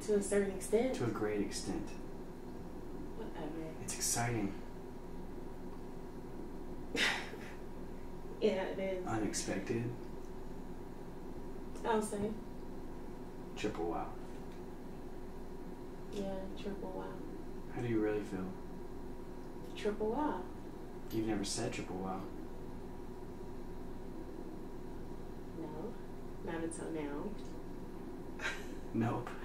To a certain extent. To a great extent. Whatever. It's exciting. Yeah, it is. Unexpected. I'll say. Triple wow. Yeah, triple wow. How do you really feel? Triple wow. You've never said triple wow. No, not until now. Nope.